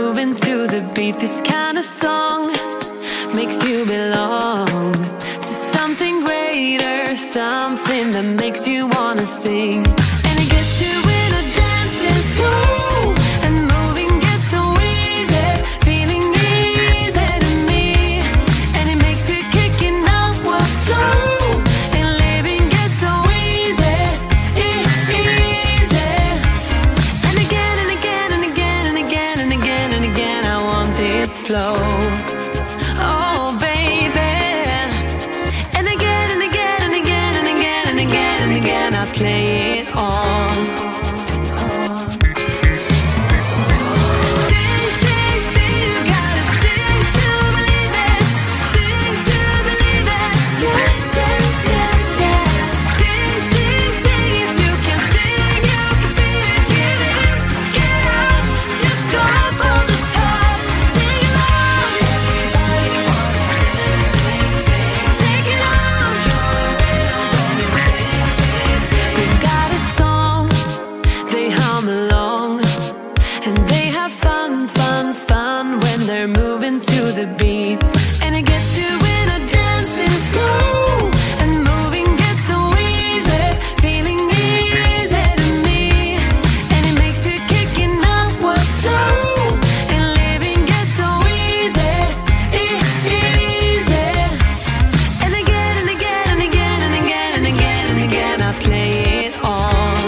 moving to the beat. This kind of song makes you belong to something greater, something that makes you wanna sing. And it gets you in a dancing flow, and moving gets so easy, feeling easy to me. And it makes you kicking up what's slow, and living gets so easy, easy. And again and again and again and again and again and again, I want this flow. Oh baby. And again and again and again and again and again and again, I play it on. To the beats, and it gets you in a dancing flow, and moving gets so easy, feeling easy to me. And it makes you kicking up what's slow, and living gets so easy, easy. And again and again and again and again and again and again, I play it on.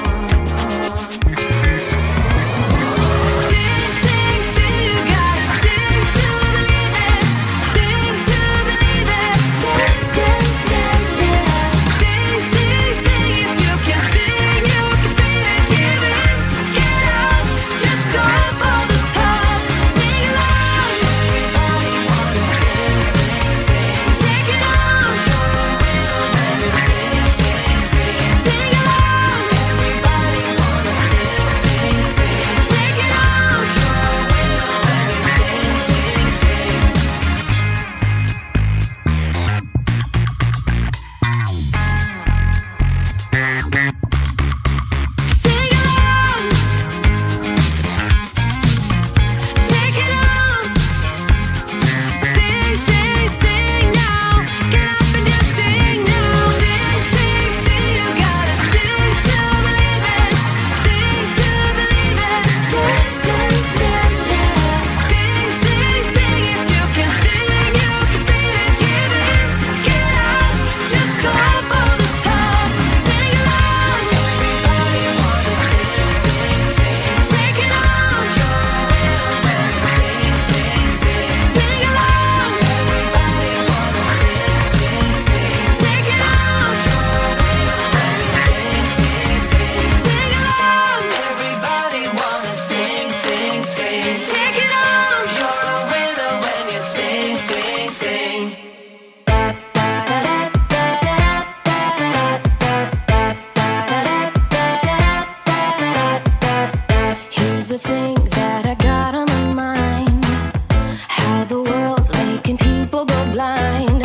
The thing that I got on my mind, how the world's making people go blind.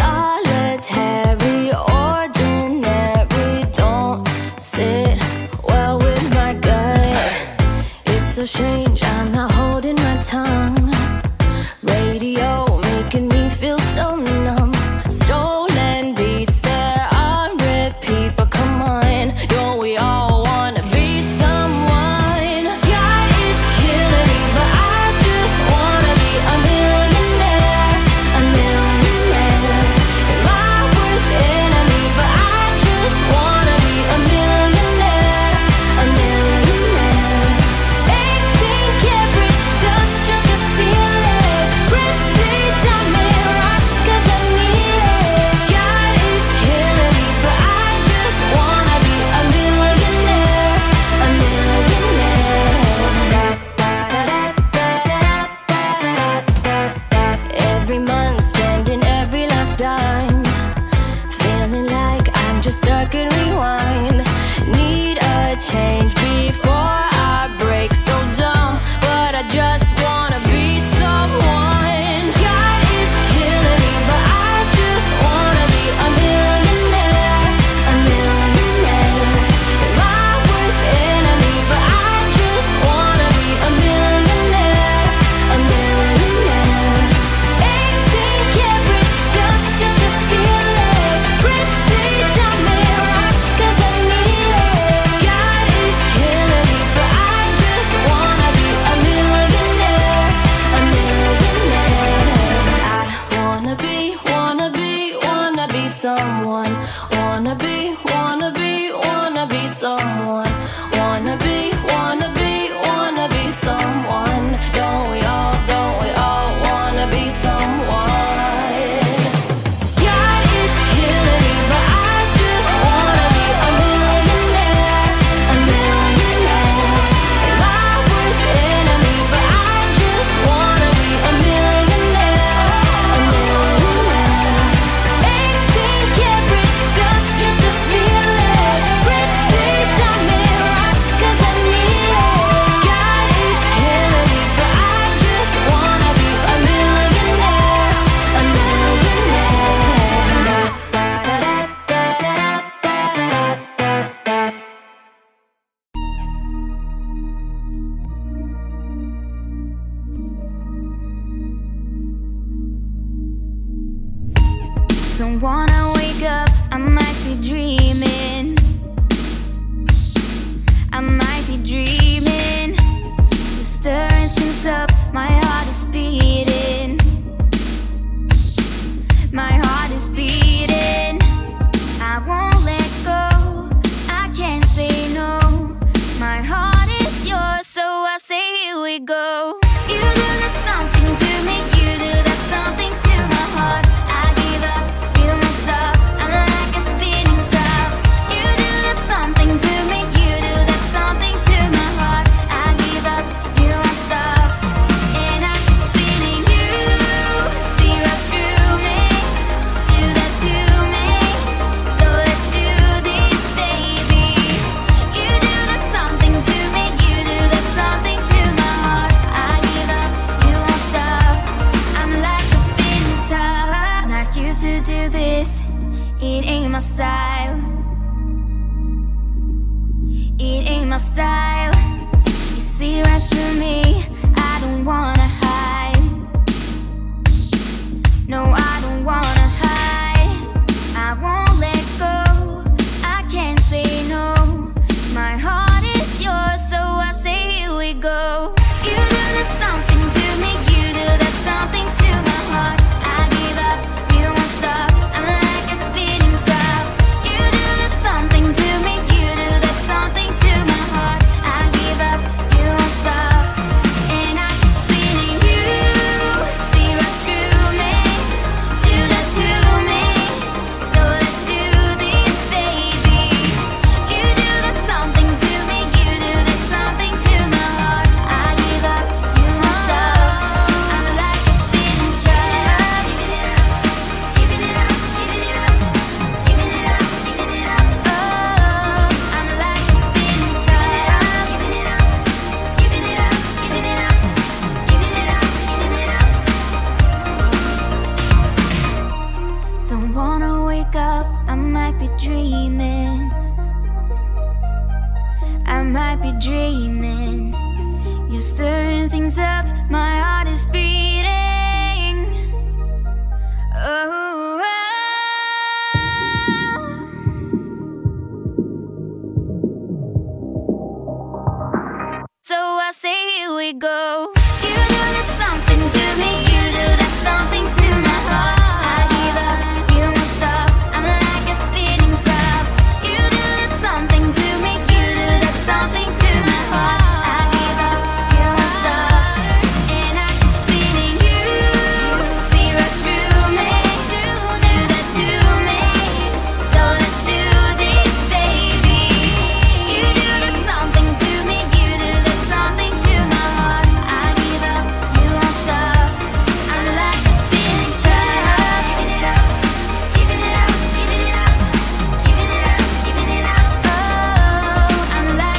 Solitary, ordinary, don't sit well with my gut. It's so strange, I'm not holding my tongue. Radio making me feel so numb. Stolen beats, they're on repeat, but come on, don't we all wanna be someone? Every month, spending every last dime, feeling like I'm just stuck in rewind. Need a change before I break, so dumb, but I just wanna be someone. God, it's killing me, but I just wanna be a millionaire, a millionaire. My worst enemy, but I just wanna be a millionaire. Don't wanna wake up, I might be dreaming. I might be dreaming. You're stirring things up, my heart is beating. My heart is beating. I won't let go, I can't say no. My heart is yours, so I say here we go. You do that something to me, you do that something to my heart. I give up, you won't stop, I'm like a spinning top. You do that something to me, you do that something to my heart. I give up, you won't stop, and I keep spinning. You see right through me, do that to me, so let's do this, baby. You do that something to me, you do that something to my heart. I give up, you won't stop, I'm like a spinning top. Not used to do this, it ain't my style. It ain't my style. You see right through me, I don't wanna hide. No, I don't wanna hide. I won't let go, I can't say no. My heart is yours, so I say here we go. You do that something to me, you do that something to my heart. I give up, you won't stop, I'm like a spinning top. You do that something to me, you do that something to my heart. I give up, you won't stop, and I keep spinning. You see right through me, do that to me, so let's do this, baby. You do that something to me, you do that something to my heart. I give up, you won't stop, I'm like a spinning top. Giving it up, giving it up, giving it up, giving it up, giving it up. Oh, I'm like a spinning top. Giving it up, giving it up, giving it up, giving it up, giving it up. Don't wanna wake up, I might be dreaming. I might be dreaming. You're stirring things up, my heart is beating. Oh, so I say here we go. You do that something to me.